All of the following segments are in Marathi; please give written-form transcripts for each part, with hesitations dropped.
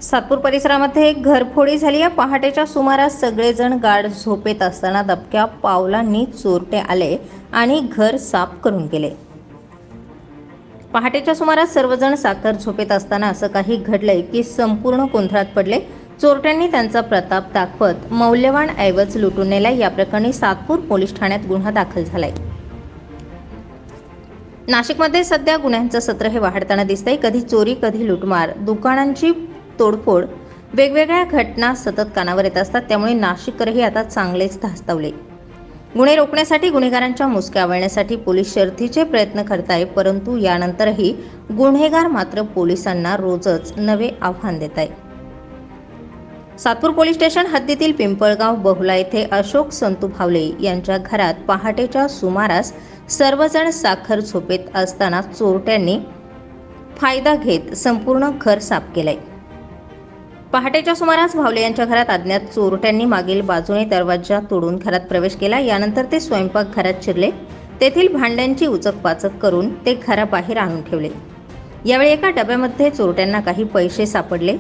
सातपूर परिसरामध्ये एक घरफोडी झाली आहे। पहाटेच्या सुमारास सगळेजण गाढ झोपेत असताना दबक्या पावलांनी चोरटे आले आणि घर साफ करून गेले। पहाटेच्या सुमारास सर्वजण साखर झोपेत असताना असं काही घडलंय की संपूर्ण गोंधळात पडले। चोरट्यांनी त्यांचा प्रताप दाखवत मौल्यवान ऐवज लुटून नेला। या प्रकरणी सातपूर पोलीस ठाण्यात गुन्हा दाखल झालाय। नाशिकमध्ये सध्या गुन्ह्यांचं सत्र हे वाढताना दिसतंय। कधी चोरी, कधी लुटमार, दुकानांची तोडफोड, वेगवेगळ्या घटना सतत कानावर येत असतात। त्यामुळे नाशिककरही आता चांगलेच धास्तावले। गुन्हे रोखण्यासाठी, गुन्हेगारांच्या मुसक्या आवळण्यासाठी पोलीस शर्थीचे प्रयत्न करताय, परंतु यानंतरही गुन्हेगार मात्र पोलिसांना रोजच नवे आव्हान देत आहे। सातपूर पोलीस स्टेशन हद्दीतील पिंपळगाव बहुला येथे अशोक संतू भावले यांच्या घरात पहाटेच्या सुमारास सर्वजण साखर झोपेत असताना चोरट्यांनी फायदा घेत संपूर्ण घर साफ केलंय। पहाटेच्या सुमारास भावले यांच्या घरात अज्ञात चोरट्यांनी मागील बाजूने दरवाजा तोडून घरात प्रवेश केला। यानंतर ते स्वयंपाकघरात शिरले। तेथील भांड्यांची उचकपाचक करून ते घराबाहेर आणून ठेवले। यावेळी एका डब्यामध्ये चोरट्यांना काही पैसे सापडले।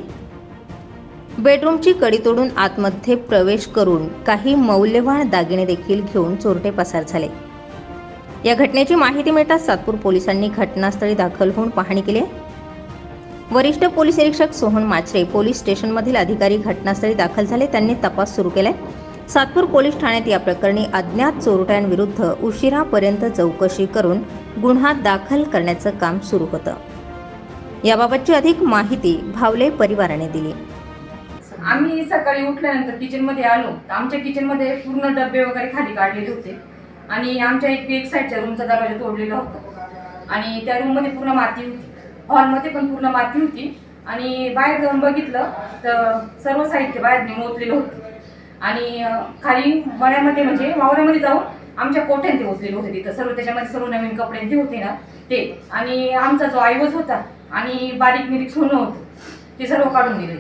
बेडरूमची कडी तोडून आतमध्ये प्रवेश करून काही मौल्यवान दागिने देखील घेऊन चोरटे पसार झाले। या घटनेची माहिती मिळताच सातपूर पोलिसांनी घटनास्थळी दाखल होऊन पाहणी केली। वरिष्ठ पोलीस निरीक्षक सोहन माचरे पोलीस स्टेशनमधील अधिकारी घटनास्थळी दाखल झाले। त्यांनी तपास सुरू केलाय। सातपूर पोलीस ठाण्यात या प्रकरणी अज्ञात चोरट्यांविरुद्ध उशिरापर्यंत चौकशी करून गुन्हा दाखल करण्याचं काम सुरू होतं। याबाबतची अधिक माहिती भावले परिवाराने दिली। आम्ही सकाळी उठल्यानंतर किचनमध्ये आलो। आमच्या किचनमध्ये पूर्ण डबे वगैरे खाली काढलेले होते आणि आमच्या एक साईडच्या रूमचा दरवाजा तोडलेला होता आणि त्या रूममध्ये पूर्ण माती होती। हॉलमध्ये पण पूर्ण माती होती आणि बाहेर जाऊन बघितलं तर सर्व साहित्य बाहेर ओतलेलं होतं आणि खाली मळ्यामध्ये म्हणजे वावरामध्ये जाऊन आमच्या कोठ्यात ते ओतलेलं होतं। तिथं सर्व त्याच्यामध्ये सर्व नवीन कपडे ते होते ना ते, आणि आमचा जो ऐवज होता आणि बारीक निरीक सोनं होतं ते सर्व काढून दिले।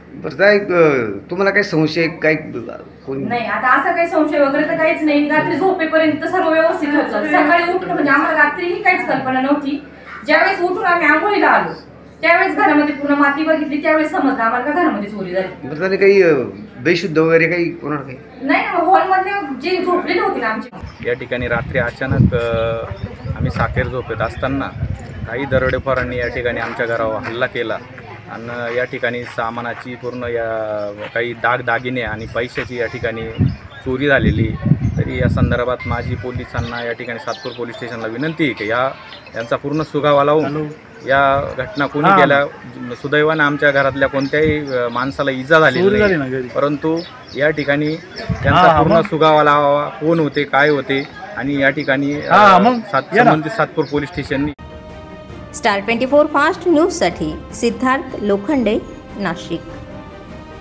बरं, तुम्हाला काही संशय काही नाही? आता असं काही संशय वगैरे तर काहीच नाही। रात्री झोपेपर्यंत सर्व व्यवस्थित होतं। सकाळी उठलं म्हणजे आम्हाला रात्रीही काहीच कल्पना नव्हती। ज्यावेळेस उठून आम्ही आंघोळीला आलो त्यावेळेस घरामध्ये पूर्ण माती बघितली, त्यावेळेस समजलं आम्हाला का घरामध्ये चोरी झाली। बरं, काही बेशुद्ध वगैरे काही कोणाला काही नाही ना, हॉलमध्ये जे झोपलेले होते ना आमचे। या ठिकाणी रात्री अचानक आम्ही साखर झोपेत असताना काही दरोडेखोरांनी या ठिकाणी आमच्या घरावर हल्ला केला आणि या ठिकाणी सामानाची पूर्ण काही दागिने आणि पैशाची या ठिकाणी चोरी झालेली। तरी या संदर्भात माझी पोलिसांना या ठिकाणी सातपूर पोलीस स्टेशनला विनंती आहे की यांचा पूर्ण सुगावा लावून या घटना कोणी केल्या। सुदैवाने आमच्या घरातल्या कोणत्याही माणसाला इजा झालेली नाही, परंतु या ठिकाणी त्यांचा पूर्ण सुगावा लावावा, कोण होते, काय होते, आणि या ठिकाणी संबंधित सातपूर पोलीस स्टेशननी। स्टार 24 फास्ट न्यूज साठी सिद्धार्थ लोखंडे, नाशिक।